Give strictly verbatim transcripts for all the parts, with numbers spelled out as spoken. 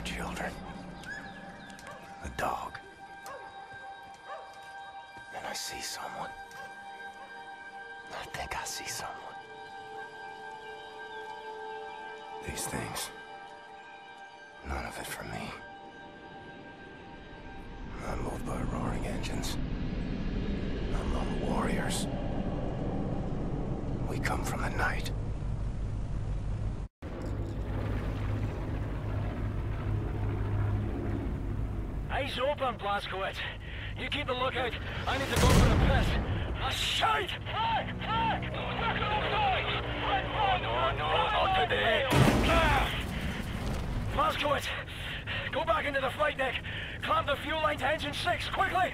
children. A dog. And I see someone. I think I see someone. These things. None of it for me. I'm moved by roaring engines. I'm lone warriors. We come from the night. Eyes open, Blazkowicz. You keep the lookout. I need to go for a piss. A shite! Fuck! Fuck! Look outside! No, no, not today. Blazkowicz, go back into the flight deck. Clamp the fuel line to engine six, quickly!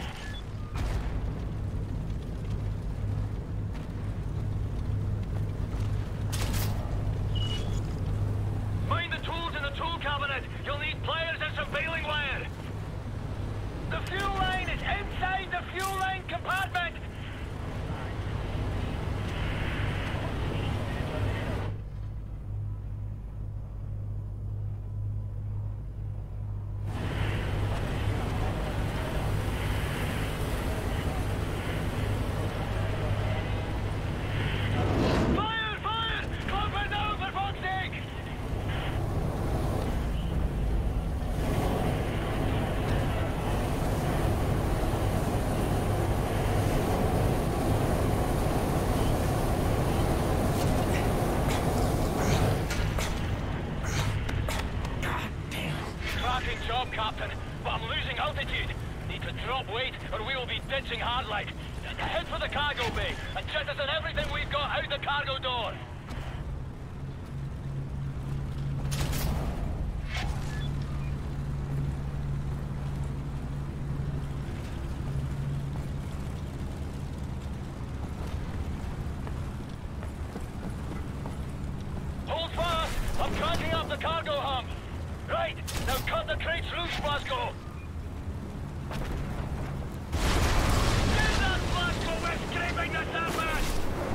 Mind the tools in the tool cabinet. You'll need pliers and some baling wire. The fuel line is inside the fuel line compartment! Fire! Fire! Clamp it down, for fuck's sake! Cracking job, Captain, but I'm losing altitude. Need to drop weight or we will be ditching Hardlight. Head for the cargo bay and jettison everything we've got out the cargo door. Hold fast! I'm cranking up the cargo hump. Right, now cut the crates loose, Blazko! Get that, Blazko! We're scraping the surface!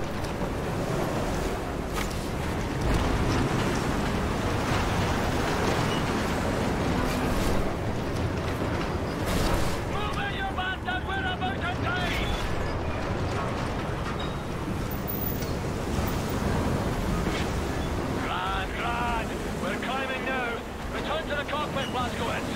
Move it, you bastard! We're about to die! Grand, grand! We're climbing now! Return to the cockpit, Blazkowicz!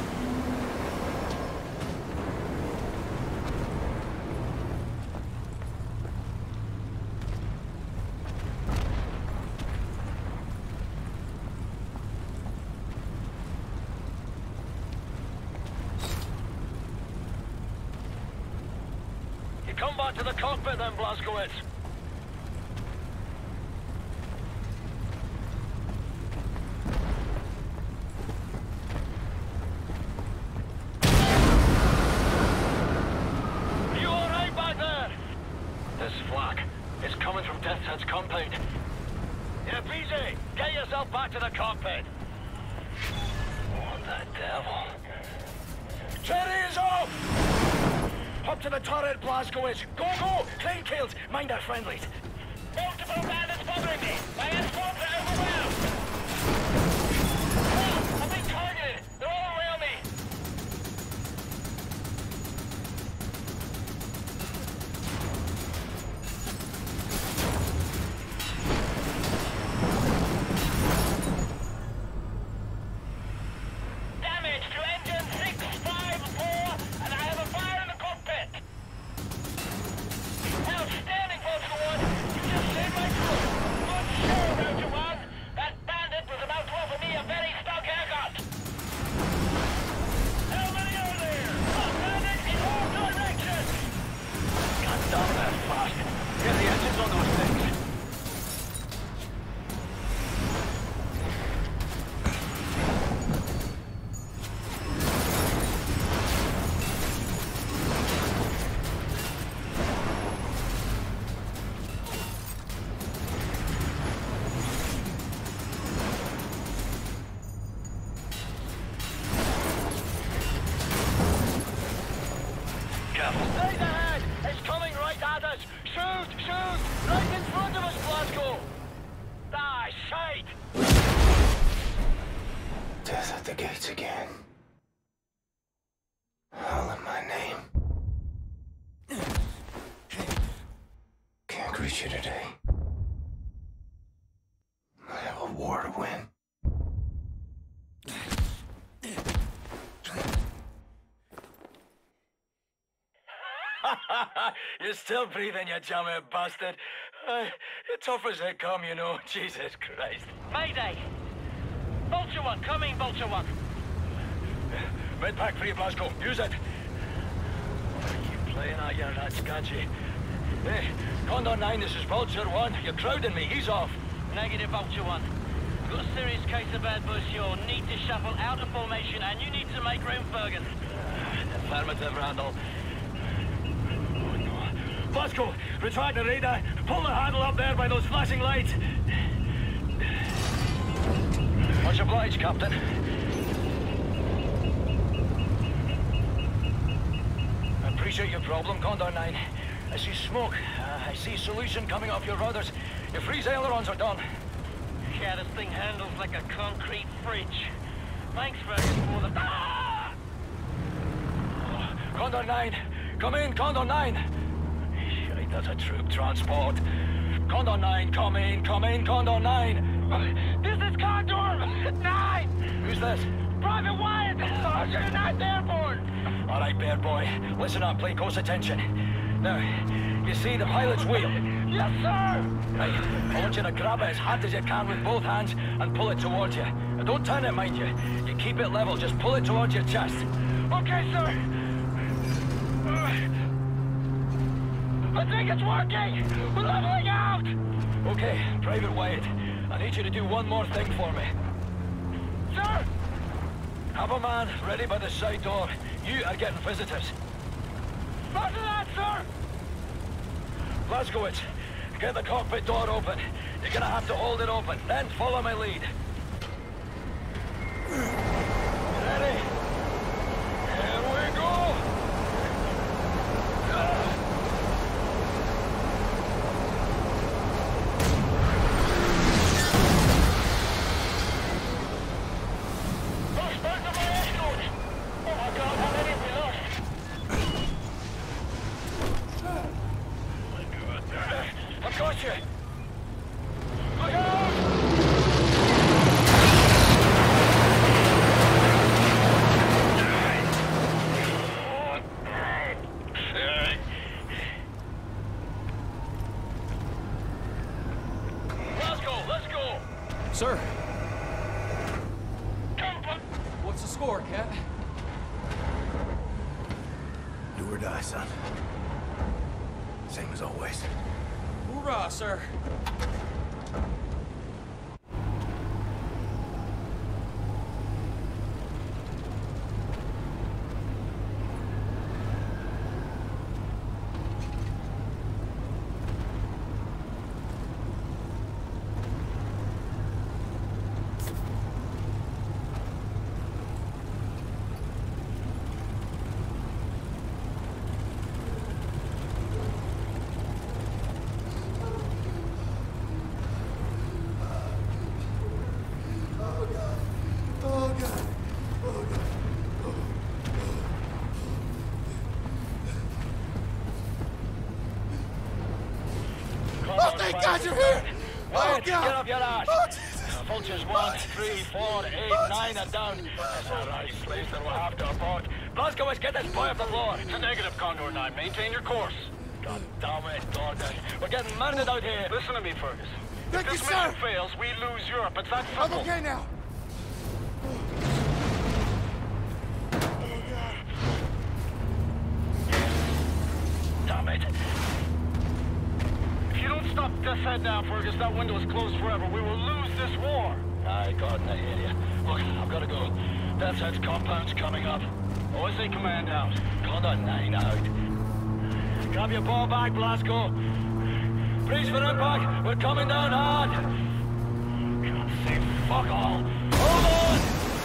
You come back to the cockpit then, Blazkowicz. This flak is coming from Death's Head's compound. Yeah, P J, get yourself back to the cockpit. What the devil? Cherry is off! Up to the turret, Blazkowicz. Go, go! Crane kills, mind our friendlies. Multiple bandits bothering me. My escorts are overwhelmed. Oh, I've been targeted. They're all around me. Outstanding, folks, for one. You just saved my crew. Good show, Roger One. gates again. Holler my name. Can't greet you today. I have a war to win. You're still breathing, you jammy bastard. Uh, tough as they come, you know. Jesus Christ. Mayday! Vulture One, come in, Vulture One. Medpack free, Blasco. Use it. You playing out your rats, can't you? Hey, Condor nine, this is Vulture One. You're crowding me. He's off. Negative, Vulture One. We've got a serious case of bad buzz. You'll need to shuffle out of formation, and you need to make room, Fergus. Uh, affirmative, Randall. Blasco, retract the radar. Pull the handle up there by those flashing lights. Much obliged, Captain. I appreciate your problem, Condor nine. I see smoke. Uh, I see solution coming off your rudders. Your freeze ailerons are done. Yeah, this thing handles like a concrete fridge. Thanks, Fergus, for the... Ah! Oh, Condor nine, come in, Condor nine. Shite, that's a troop transport. Condor nine, come in, come in, Condor nine. This is Condor nine! Who's this? Private Wyatt, Sergeant Ninth Airborne! All right, Bear Boy, listen up, pay close attention. Now, you see the pilot's wheel? Yes, sir! Right, I want you to grab it as hard as you can with both hands and pull it towards you. Now, don't turn it, mind you. You keep it level, just pull it towards your chest. Okay, sir! Uh, I think it's working! We're leveling out! Okay, Private Wyatt, I need you to do one more thing for me. Sir! Have a man ready by the side door. You are getting visitors. Roger that, sir! Blazkowicz, get the cockpit door open. You're gonna have to hold it open, then follow my lead. Ready? Here we go! Lost both of my escorts! Oh my God, how many have we lost? I've got you! Look out! Let's go, let's go! Sir, Come on! what's the score, Cat? Do or die, son. Same as always. Hoorah, sir. Oh, thank God you're here! Wyatt, Oh, God. get up your ass! Oh, Jesus. Vultures one, three, four, eight, nine are down. That's all right, slaves that will have to abort. Blazkowicz, get this boy off the floor. It's a negative, Condor nine. Maintain your course. God damn it, Gordon. We're getting murdered out here. Listen to me, Fergus. Thank if you, this sir. mission fails, we lose Europe. It's that I'm simple. okay now. Damn it. If you don't stop Death's Head now, Fergus, that window is closed forever. We will lose this war. Aye, Gordon, I hear you. Look, I've got to go. Death's Head's compound's coming up. O S A command out. Condor nine out. Grab your ball back, Blasco. Brace for impact. We're coming down hard. Can't see fuck all. Hold on!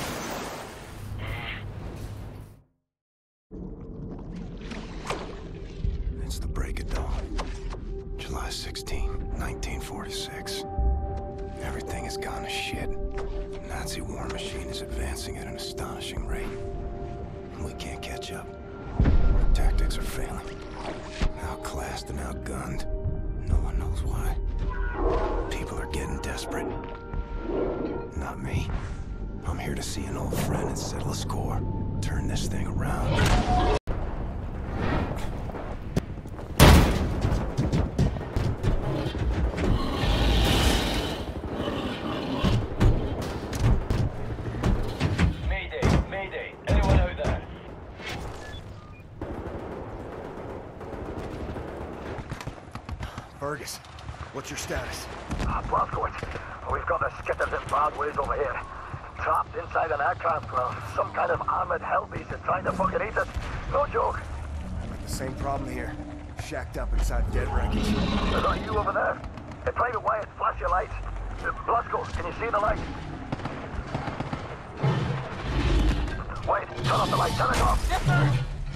It's the break of dawn. July sixteenth, nineteen forty-six. Everything has gone to shit. The Nazi war machine is advancing at an astonishing rate. And we can't catch up. Our tactics are failing. Outclassed and outgunned. No one knows why. People are getting desperate. Not me. I'm here to see an old friend and settle a score. Turn this thing around. Fergus, what's your status? Uh, Blazkowicz, we've got the skitters in bad ways over here. Trapped inside an aircraft, well, some kind of armored hellbeast is trying to fucking eat us. No joke. The same problem here. Shacked up inside dead wreckage. Is that you over there? Hey, Private Wyatt, flash your lights. Uh, Blazko, can you see the light? Wait, turn off the light, turn it off. Yes, sir!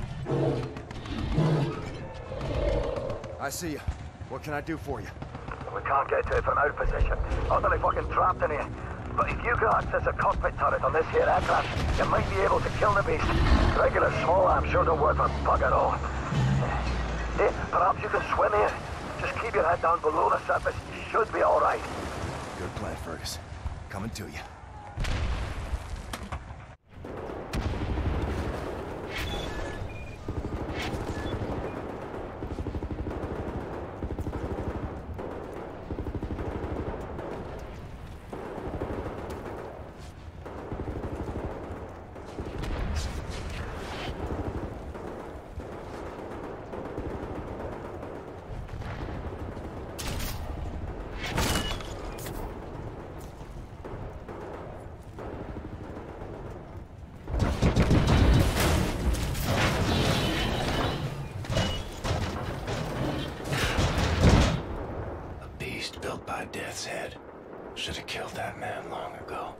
I see you. What can I do for you? We can't get to it from our position. Utterly fucking trapped in here. But if you can access a cockpit turret on this here aircraft, you might be able to kill the beast. Regular small arms sure don't work for bugger all. Hey, perhaps you can swim here. Just keep your head down below the surface. You should be all right. Good plan, Fergus. Coming to you. By Death's Head. Should have killed that man long ago.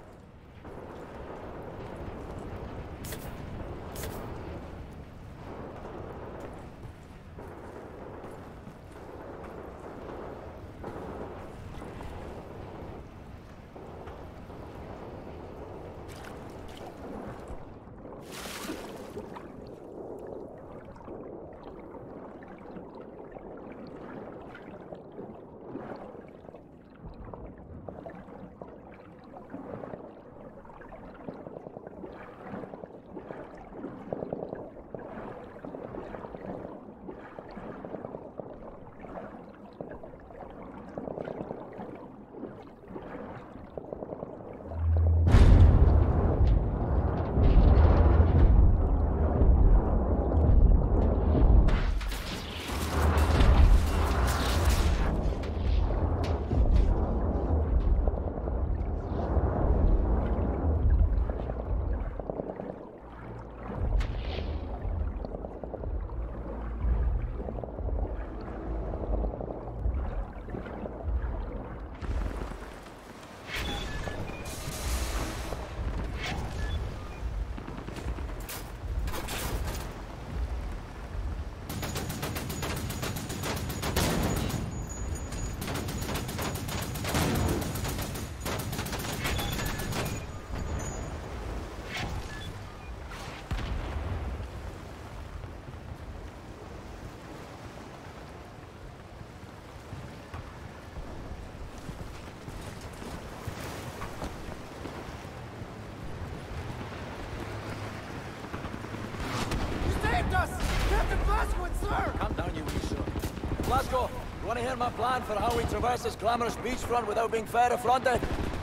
Captain Blazkowicz, sir! Calm down, you wee sir. Blazko, you want to hear my plan for how we traverse this glamorous beachfront without being fair affronted?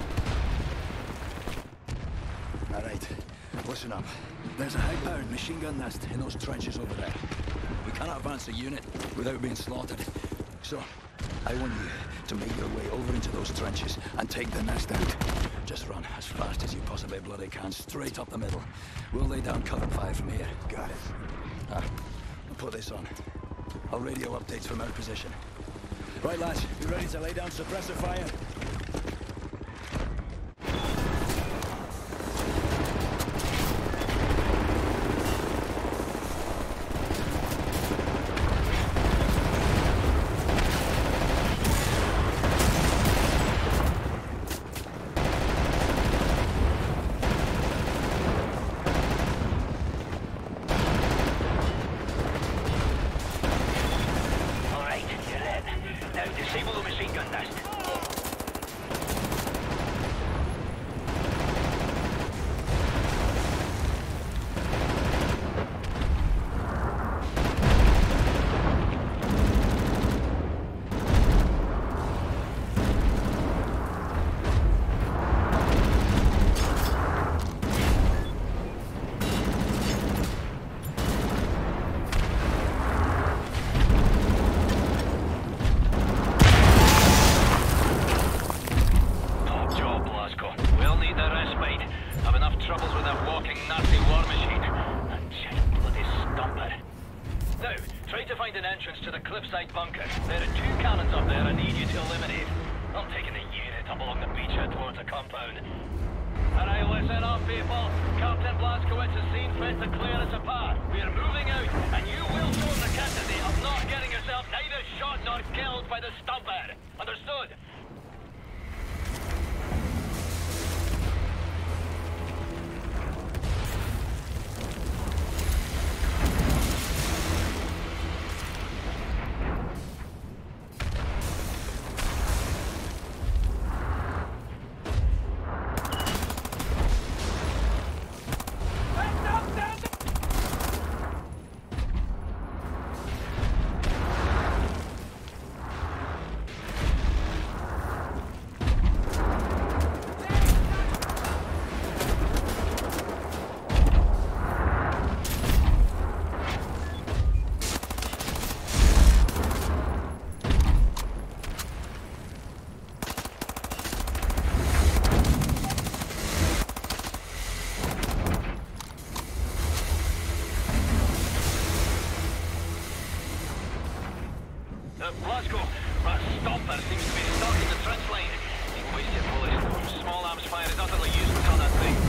All right, listen up. There's a high-powered machine gun nest in those trenches over there. We cannot advance a unit without being slaughtered. So, I want you to make your way over into those trenches and take the nest out. Just run as fast as you possibly bloody can, straight up the middle. We'll lay down cover fire from here. Got it. Ah, I'll put this on. I'll radio updates from our position. Right, lads, you ready to lay down suppressor fire? gun nest. Cliffside bunker. There are two cannons up there I need you to eliminate. I'm taking a unit up along the beachhead towards the compound. Alright, listen up, people. Captain Blazkowicz has seen fit to clear us apart. We are moving out, and you will show the courtesy of not getting yourself neither shot nor killed by the stumper. Understood? Blazko, that stomper seems to be stuck in the trench line. You waste your bullets. Small arms fire is utterly useless on that thing.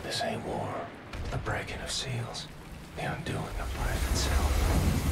This ain't war. The breaking of seals. The undoing of life itself.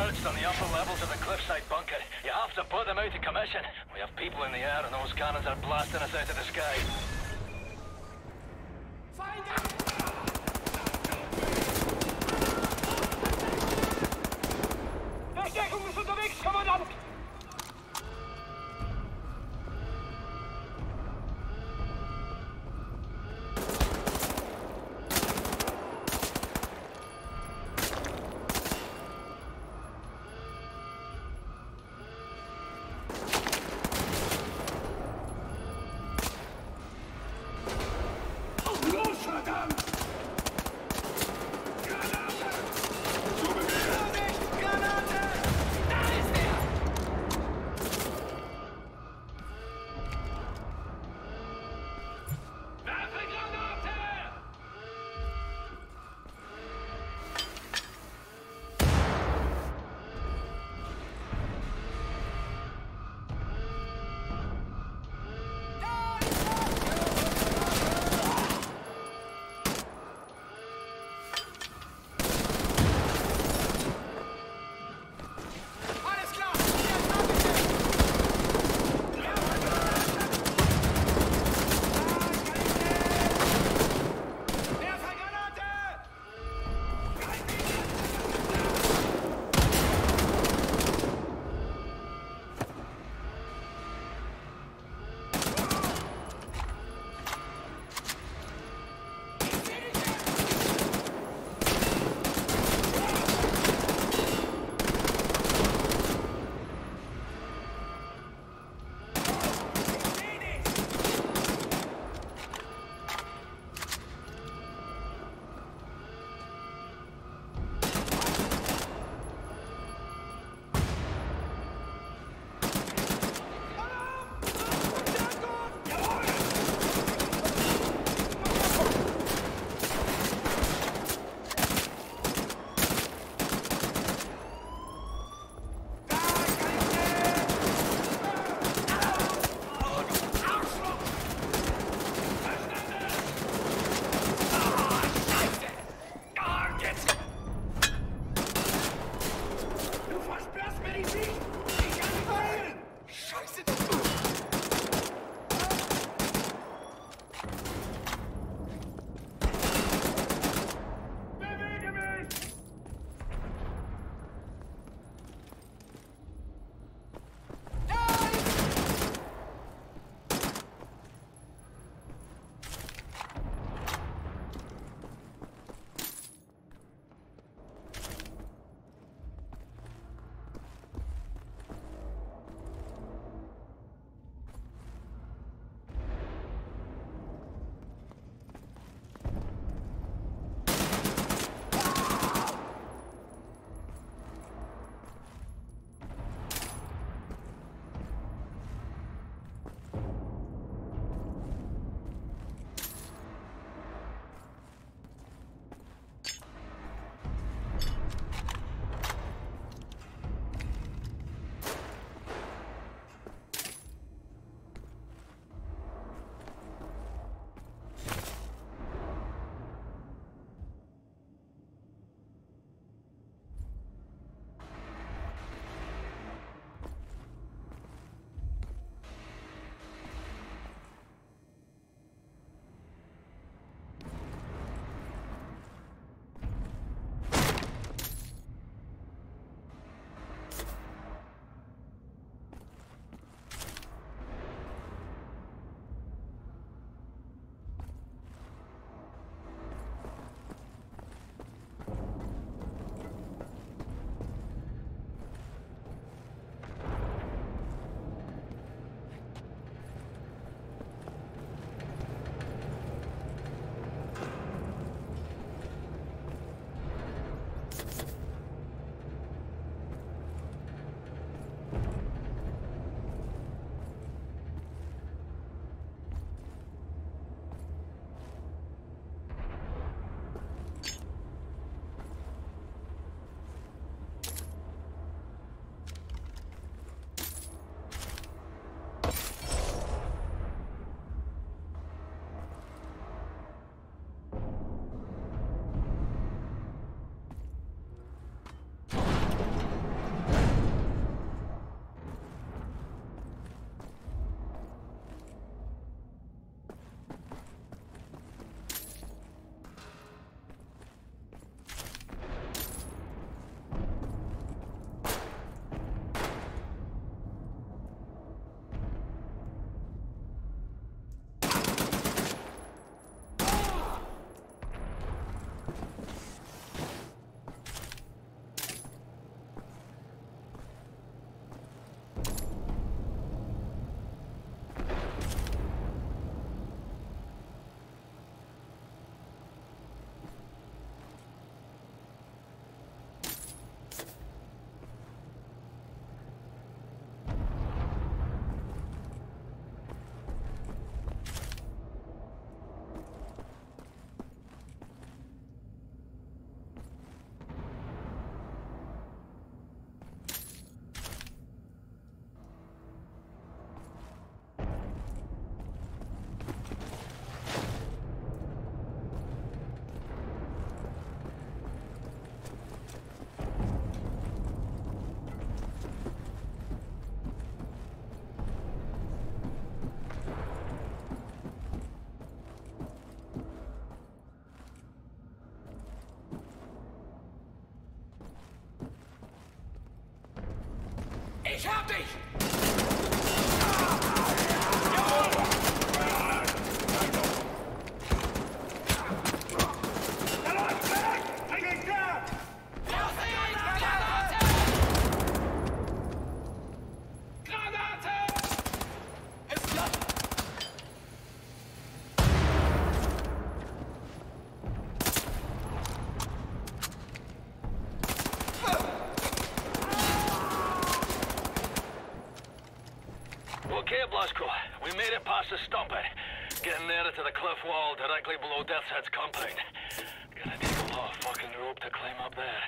perched on the upper levels of the cliffside bunker. You have to put them out of commission. We have people in the air and those cannons are blasting us out of the sky. Verstärkung ist unterwegs, Kommandant! Los, verdammt! Ich hab dich! Okay, Blasco. We made it past the stumpet. Getting nearer to the cliff wall directly below Death's Head's compound. Gonna take a lot of fucking rope to climb up there.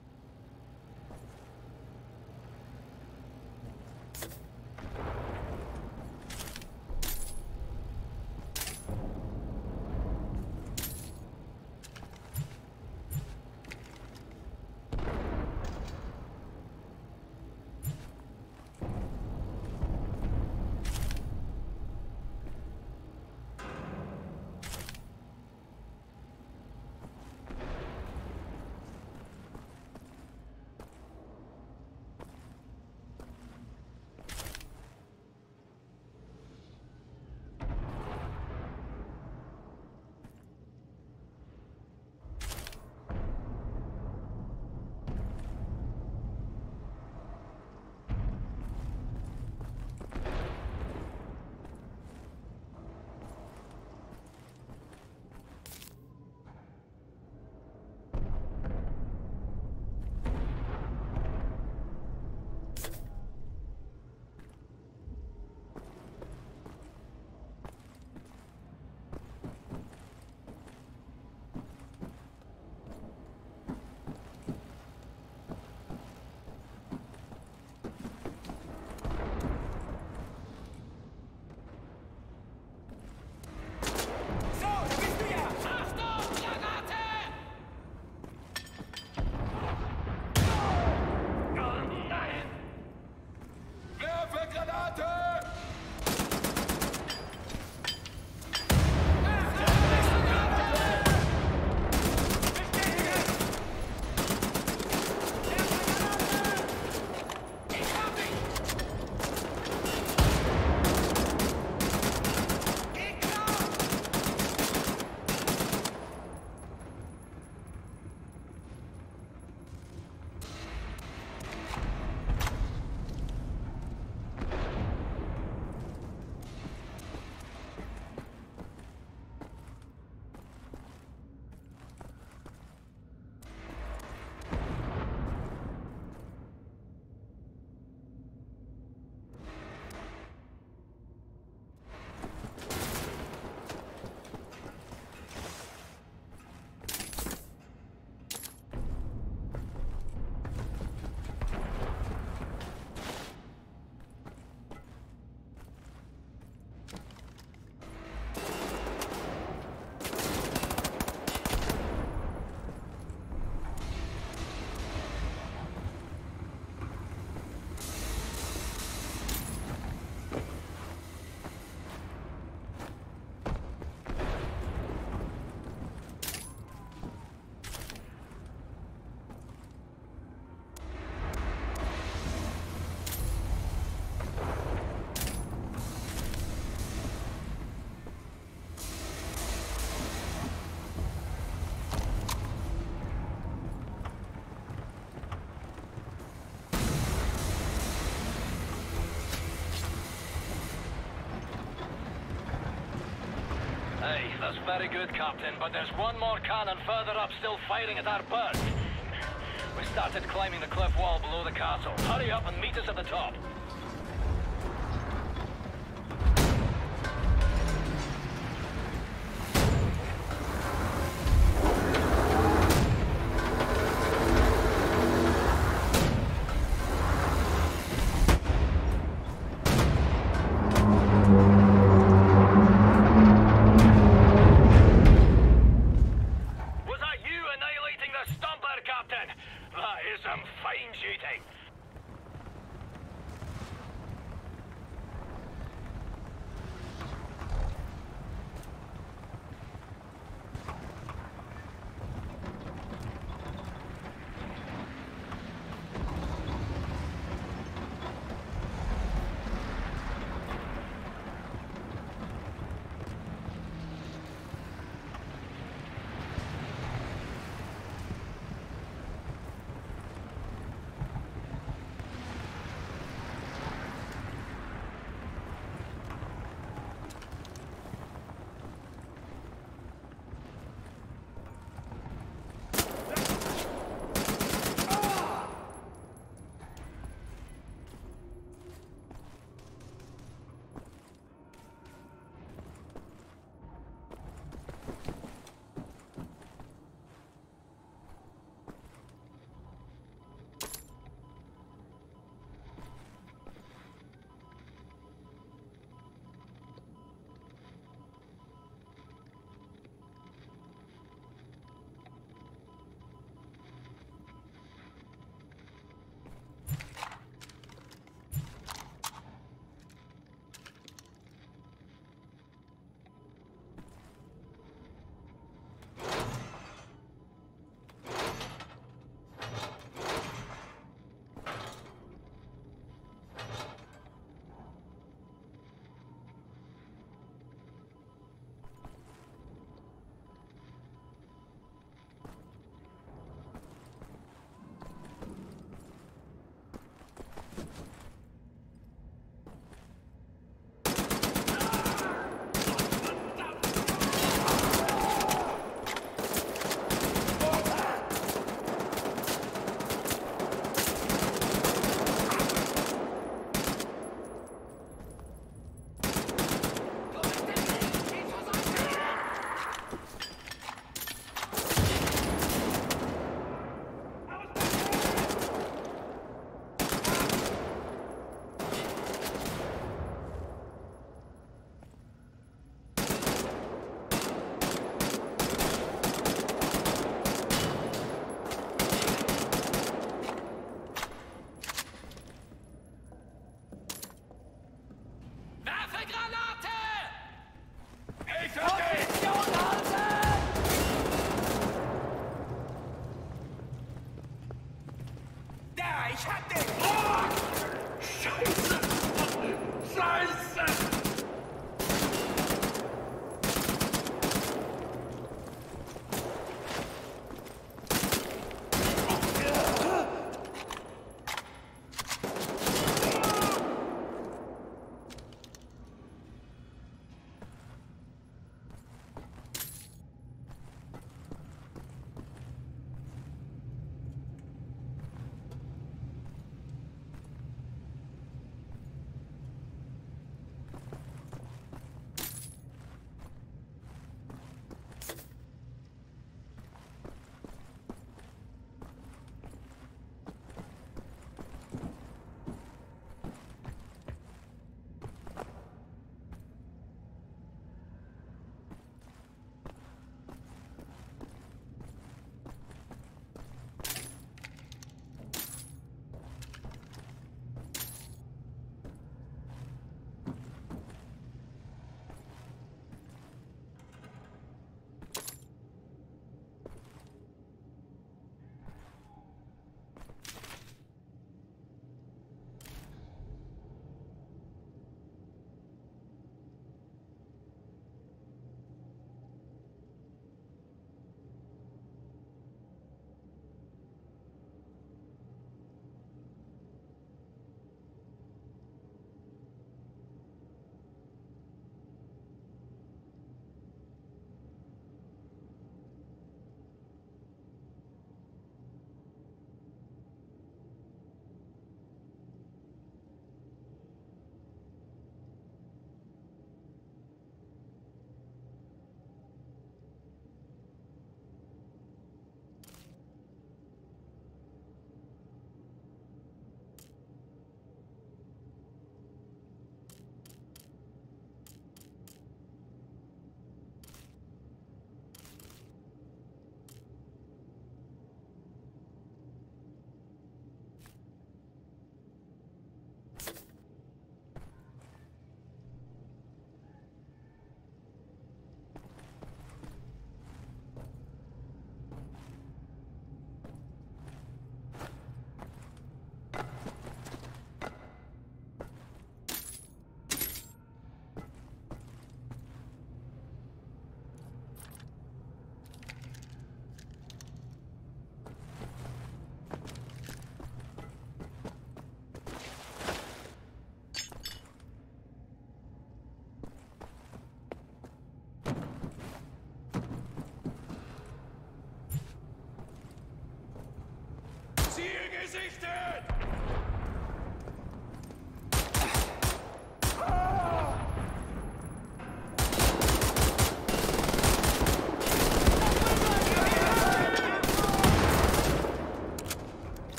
Hey, that's very good, Captain, but there's one more cannon further up still firing at our birds. We started climbing the cliff wall below the castle. Hurry up and meet us at the top. Ich hab dich! Oh! Scheiße! Scheiße!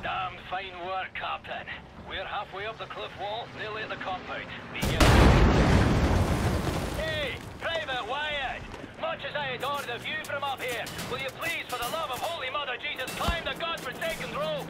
Damn fine work, Captain. We're halfway up the cliff wall, nearly at the compound. Begin. Hey, Private Wyatt! Much as I adore the view from up here, will you please, for the love of Holy Mother Jesus, climb the godforsaken rope?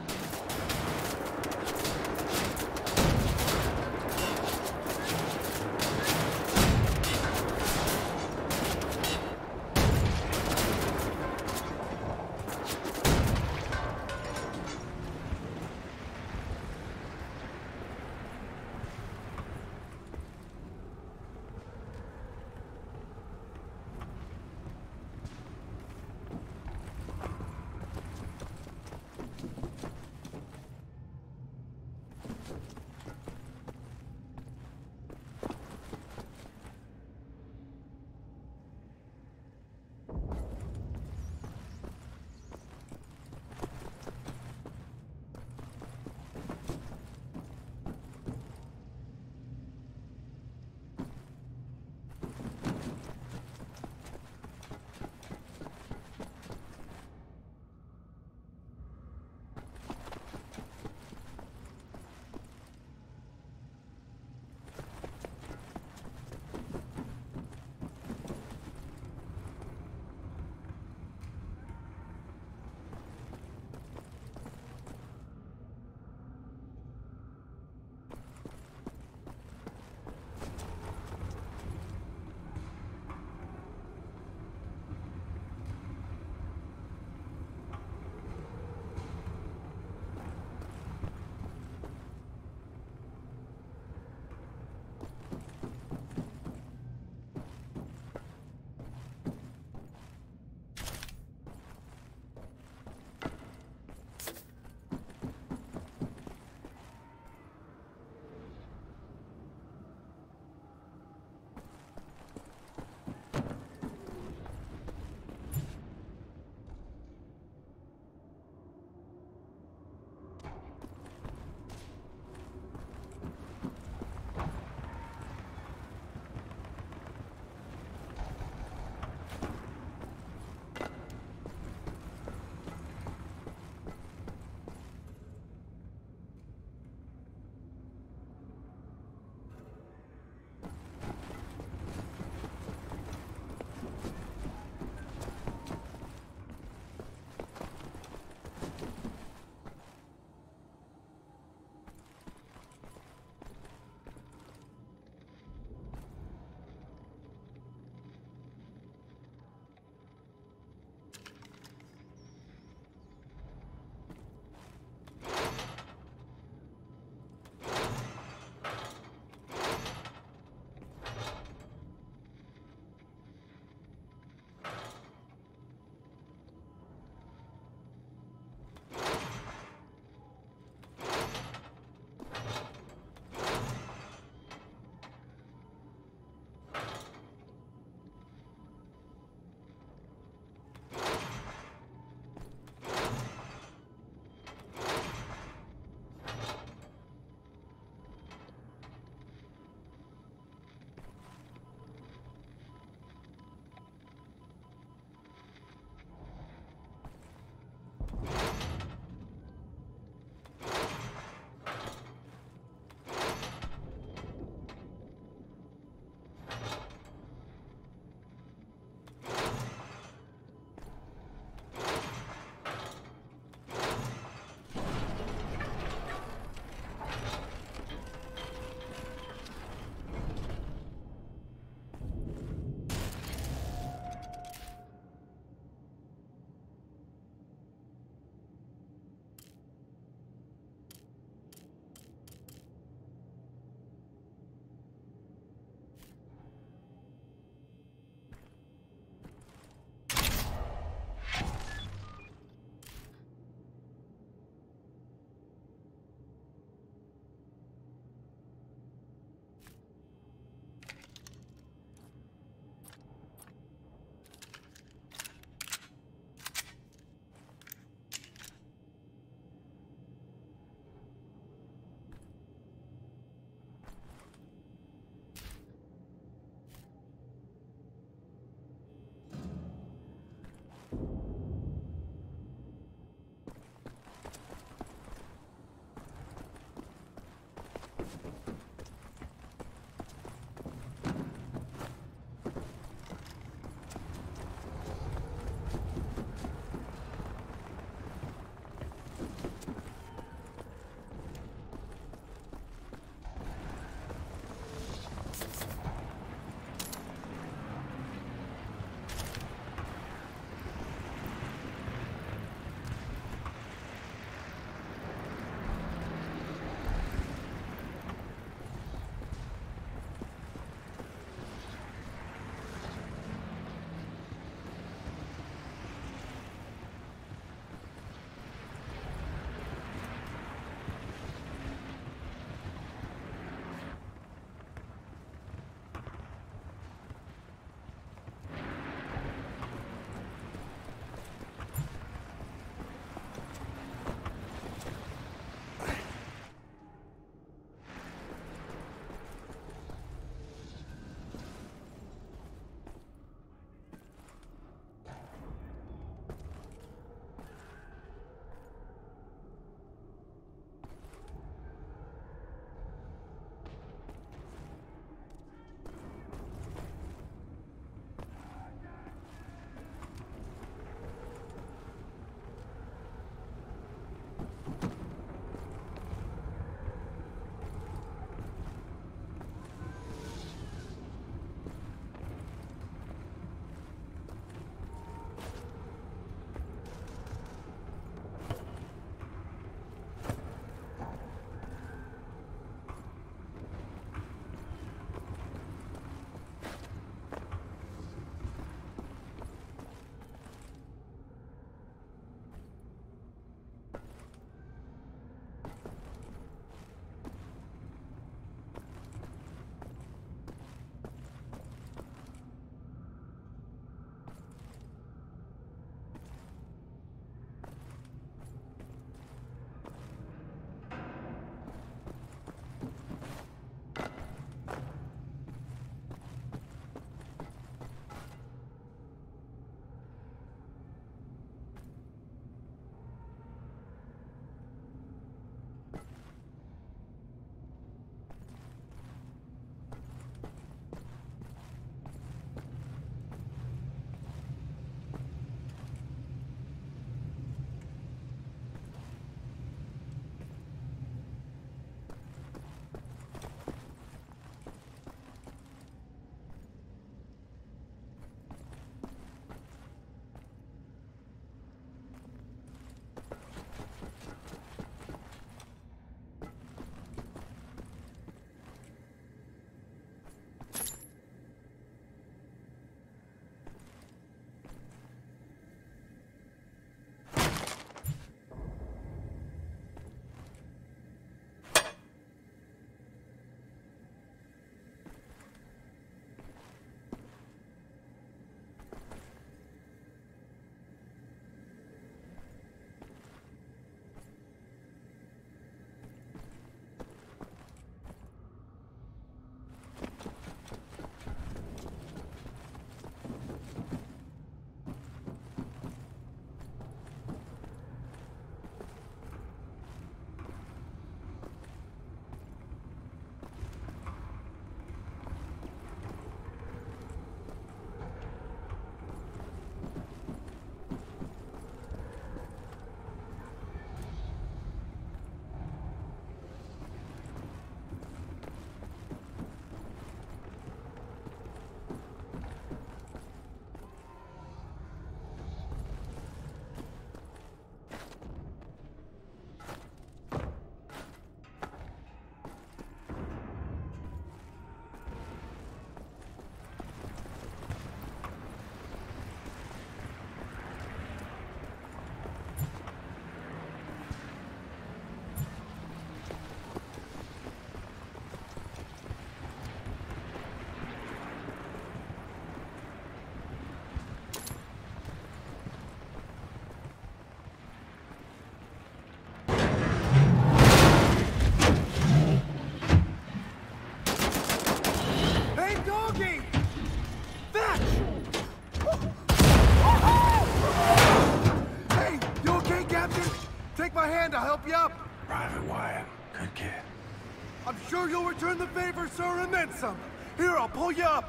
Private Wyatt. Good kid. I'm sure you'll return the favor, sir, and then some. Here, I'll pull you up.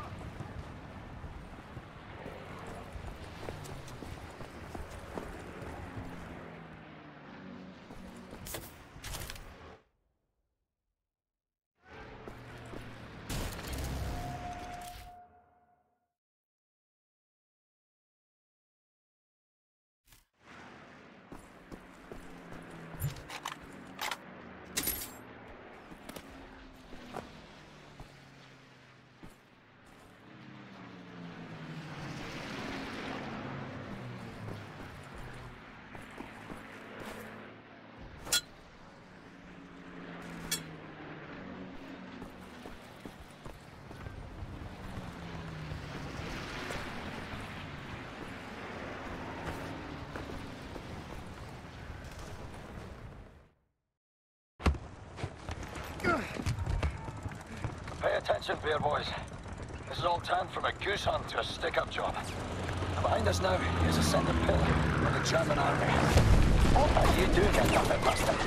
Pay attention, bear boys. This is all turned from a goose hunt to a stick-up job. And behind us now is a center pillar of the German army. What are you doing, you nothing bastard?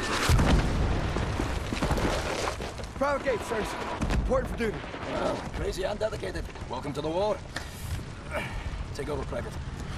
Private gate, sirs. Important for duty. Well, crazy and dedicated. Welcome to the war. Take over, Private.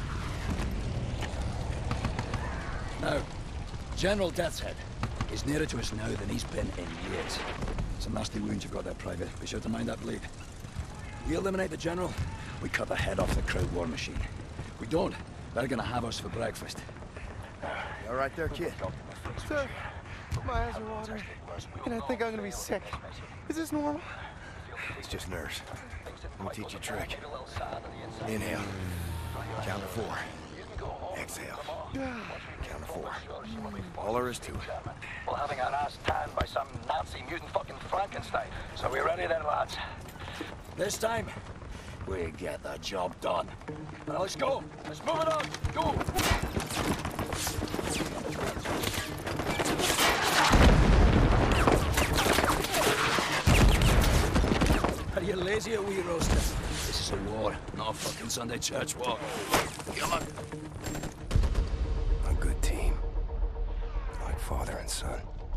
Now, General Death's Head is nearer to us now than he's been in years. Some nasty wounds you've got there, Private. Be sure to mind that bleed. We eliminate the General, we cut the head off the Kraut war machine. We don't, they're gonna have us for breakfast. You all right there, kid? Sir, my eyes are watering, and I think I'm gonna be sick. Is this normal? It's just nerves. Let me teach you a trick. Inhale. Count to four. Exhale. Count to four. All there is to it. Well, having our ass tanned by some Nazi mutant fucking Frankenstein. So we ready then, lads? This time, we get the job done. Now let's go. Let's move it on. Go. Are you lazy or wee roaster? This is a war, not a fucking Sunday church walk. Come on. A good team. Like father and son.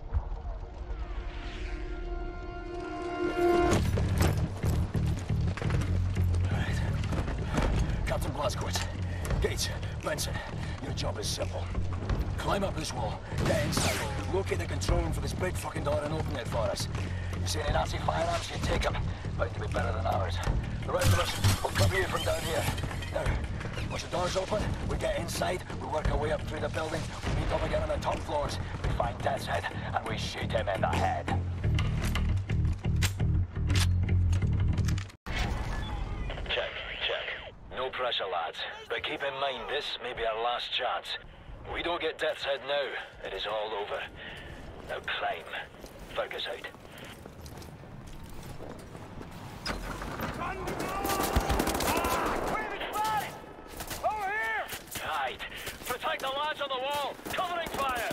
Right. Captain Blazkowicz, Gates, Benson, your job is simple. Climb up this wall, get inside, locate the control room for this big fucking door and open it for us. You see any Nazi firearms, you take them. Bound to be better than ours. The rest of us will cover you from down here. Now, once the door's open, we get inside, we work our way up through the building, we meet up again on the top floors, we find Death's Head, and we shoot him in the head. Check, check. No pressure, lads. But keep in mind, this may be our last chance. We don't get Death's Head now, it is all over. Now climb. Focus out. Right. Protect the lads on the wall. Covering fire.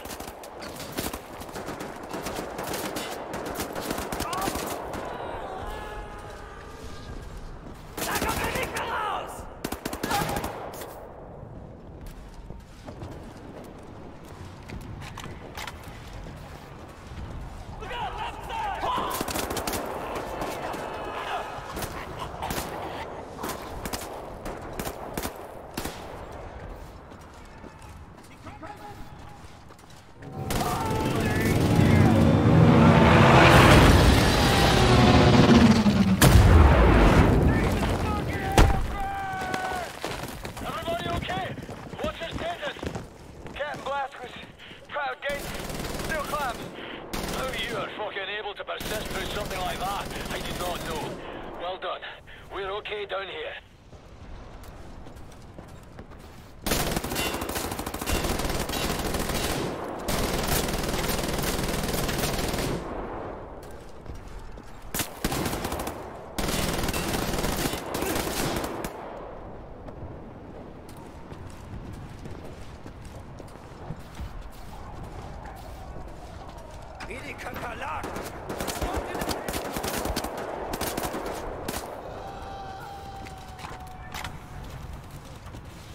Down here.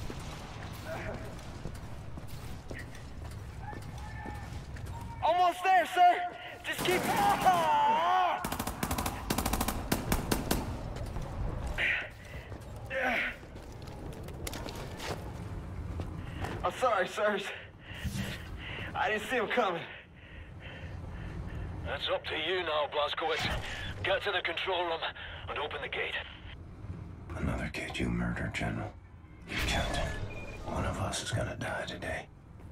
Almost there! there, sir! Just keep... Oh! I'm sorry, sirs. I didn't see him coming. That's up to you now, Blazkowicz. Get to the control room and open the gate. Another kid you murdered, General. You're counting. One of us is gonna die today.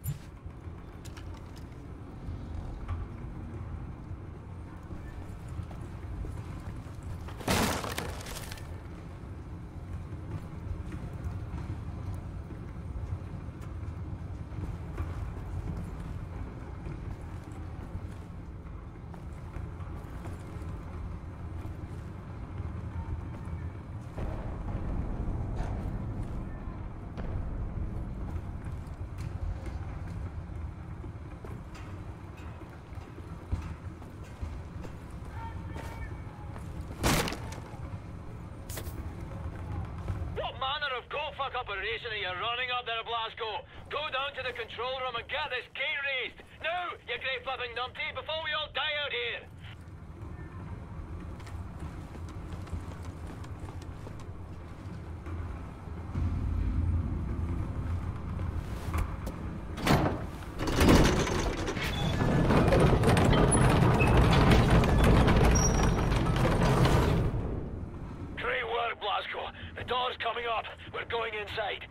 Fuck operation are you running up there, Blazko? Go down to the control room and get this gate raised! Now, you great flipping numpty, before we all die out here! Great work, Blazko. The door's coming up. We're going inside.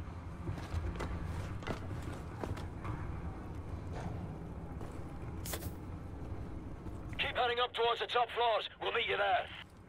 Keep heading up towards the top floors. We'll meet you there.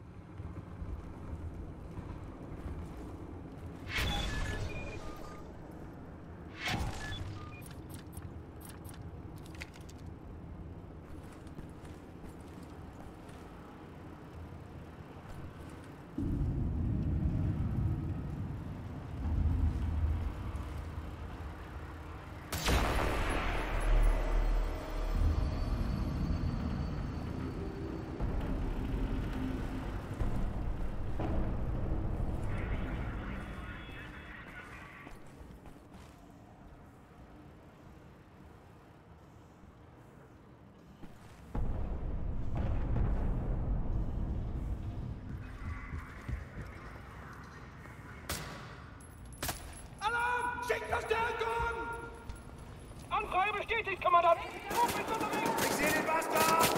Verstärkung! Anfrage bestätigt, Kommandant! Ruf ist unterwegs! Ich sehe den Bastard!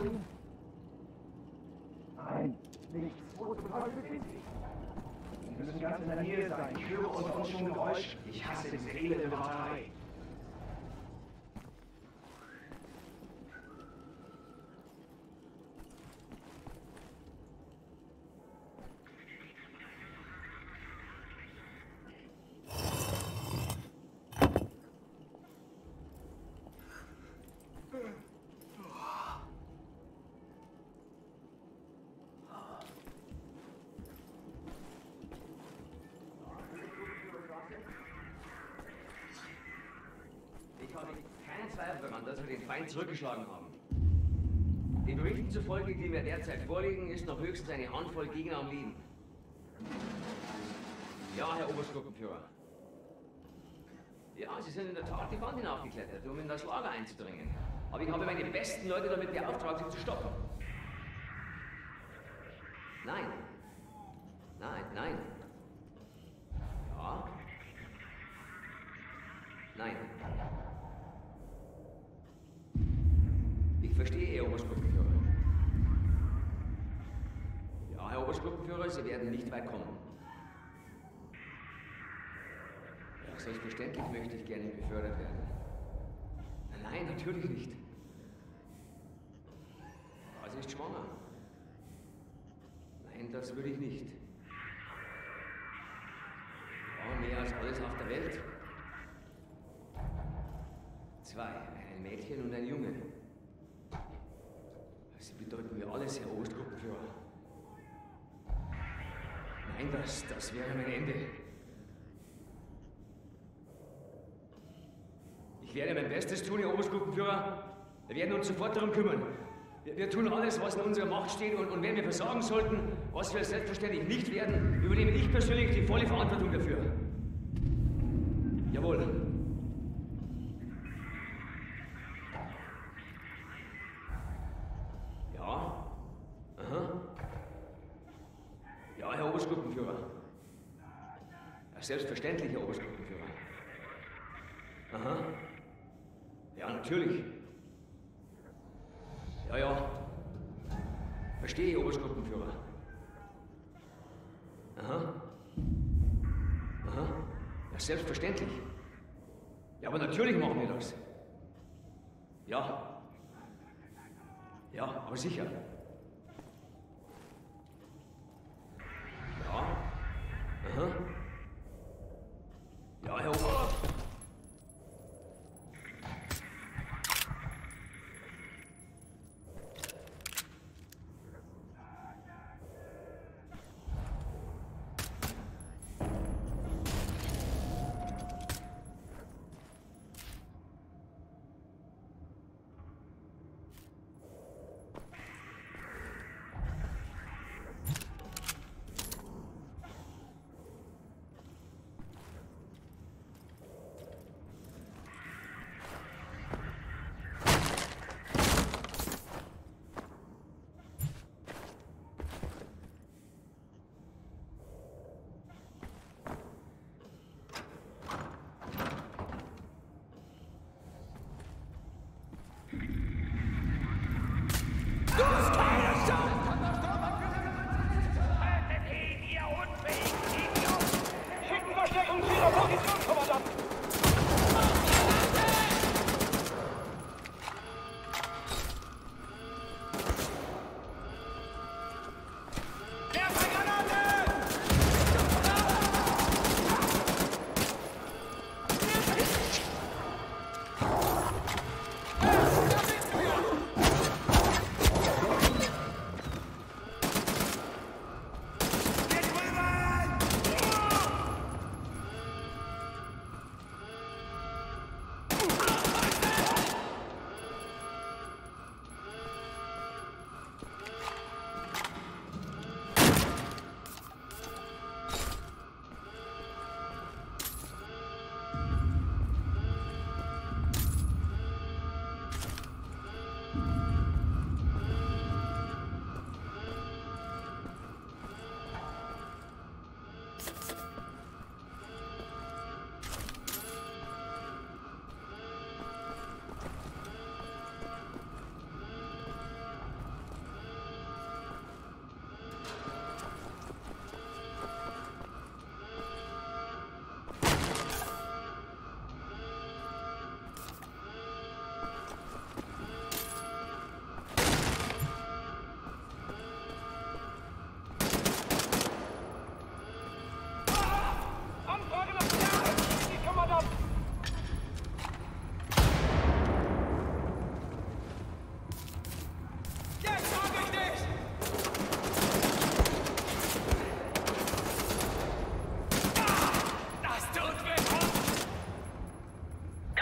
Nein, nichts. Wo zum Teufel sind Sie? Sie müssen ganz in der Nähe sein. Ich höre unter uns schon Geräusch. Ich hasse diese elende Warterei. Ich habe keinen Zweifel daran, dass wir den Feind zurückgeschlagen haben. Den Berichten zufolge, die mir derzeit vorliegen, ist noch höchstens eine Handvoll Gegner am Leben. Ja, Herr Oberstgruppenführer. Ja, Sie sind in der Tat die Wand hinaufgeklettert, um in das Lager einzudringen. Aber ich habe meine besten Leute damit beauftragt, Sie zu stoppen. Nein. Nein, nein. Ja. Nein. Ich verstehe, Herr Oberstgruppenführer. Ja, Herr Oberstgruppenführer, Sie werden nicht weit kommen. Ja, selbstverständlich möchte ich gerne befördert werden. Nein, natürlich nicht. Also ist schwanger. Nein, das würde ich nicht. Ja, mehr als alles auf der Welt. Zwei, ein Mädchen und ein Junge. Sie bedeuten mir alles, Herr Oberstgruppenführer. Nein, das, das wäre mein Ende. Ich werde mein Bestes tun, Herr Oberstgruppenführer. Wir werden uns sofort darum kümmern. Wir, wir tun alles, was in unserer Macht steht, und, und wenn wir versagen sollten, was wir selbstverständlich nicht werden, übernehme ich persönlich die volle Verantwortung dafür. Jawohl. Ja, Herr Oberstgruppenführer. Ja, selbstverständlich, Herr Oberstgruppenführer. Aha. Ja, natürlich. Ja, ja. Verstehe, Oberstgruppenführer. Aha. Aha. Ja, selbstverständlich. Ja, aber natürlich machen wir das. Ja. Ja, aber sicher. Ja. Aha. Ja, Herr Ober...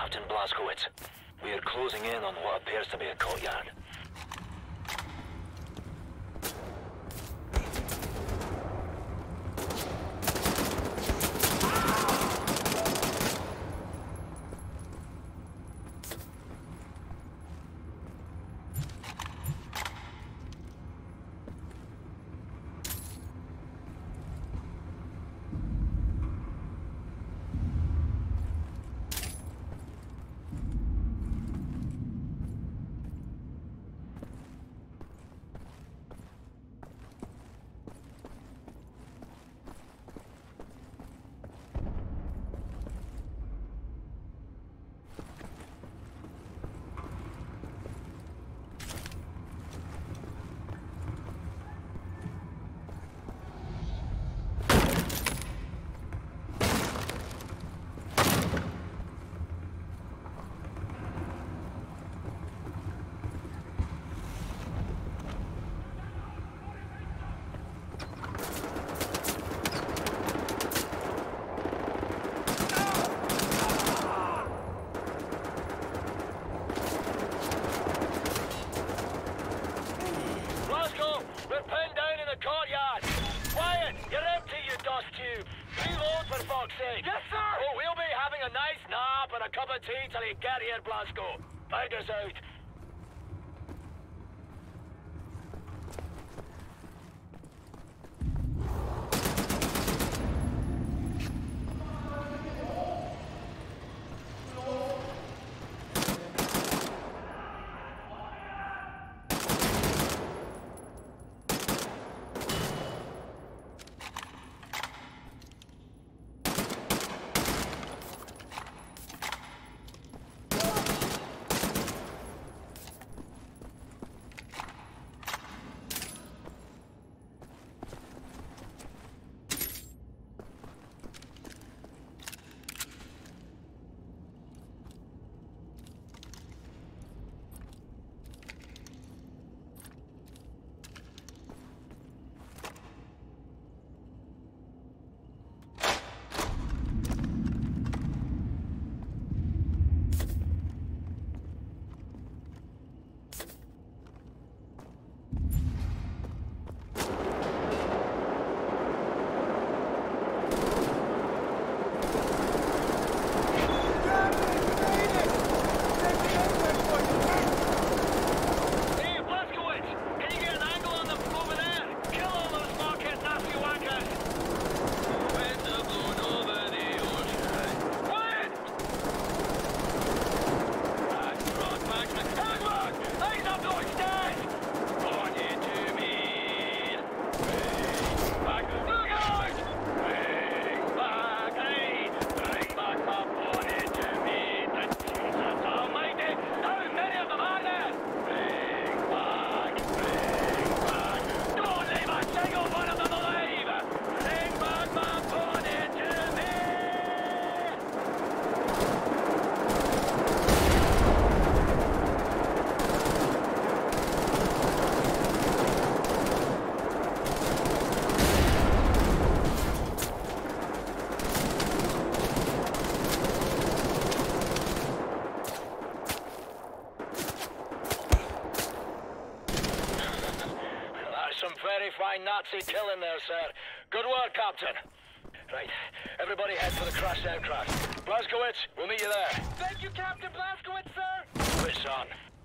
Captain Blazkowicz. We are closing in on what appears to be a courtyard. Till you get here, Blazko. Tigers out. Fine Nazi killing there, sir. Good work, Captain. Right, everybody head for the crashed aircraft. Blazkowicz, we'll meet you there. Thank you, Captain Blazkowicz, sir! Switch on.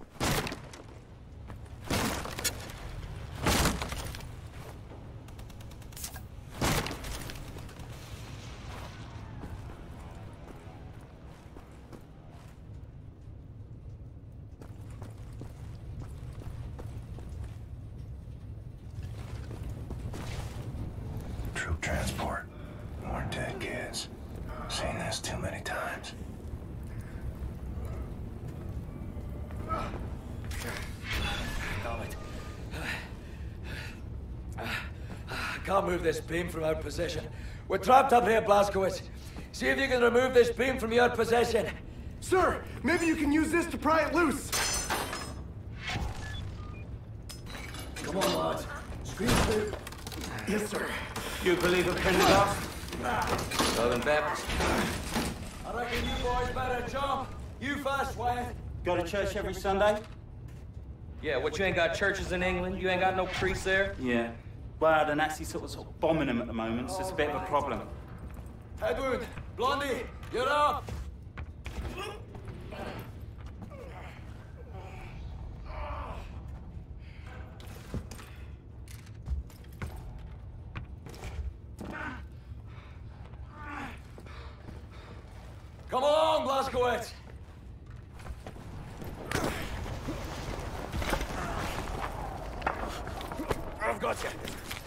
Troop transport. More dead kids. Seen this too many times. Damn it. Can't move this beam from our position. We're trapped up here, Blazkowicz. See if you can remove this beam from your possession. Sir, maybe you can use this to pry it loose. Come on, lads. Scream through. Yes, sir. You believe in Pentecost? Well then, Baptist. I reckon you boys better jump. You first, Wyatt. Go to church every Sunday? Yeah, what, you ain't got churches in England? You ain't got no priests there? Yeah. Well, the Nazis sort of, sort of bombing them at the moment, so it's a bit of a problem. Edward, Blondie, you're up. Come along, Blazkowicz. I've got you.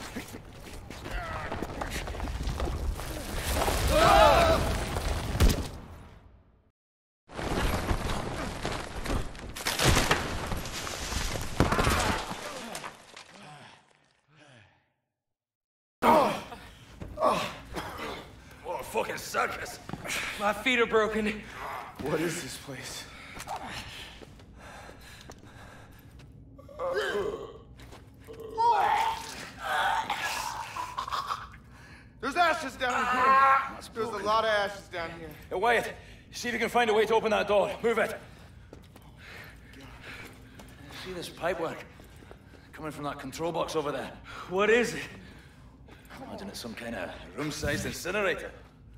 What a fucking circus. My feet are broken. What is this place? There's ashes down here. There's a lot of ashes down here. Hey, Wyatt, see if you can find a way to open that door. Move it. See this pipework? Coming from that control box over there. What is it? I imagine it's some kind of room-sized incinerator.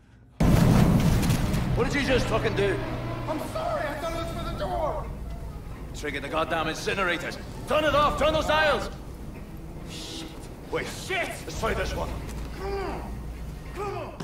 What did you just fucking do? I'm sorry, I thought it was for the door. Trigger the goddamn incinerators. Turn it off, turn those dials. Shit. Wait. Shit! Let's try this one. Come on. Come on.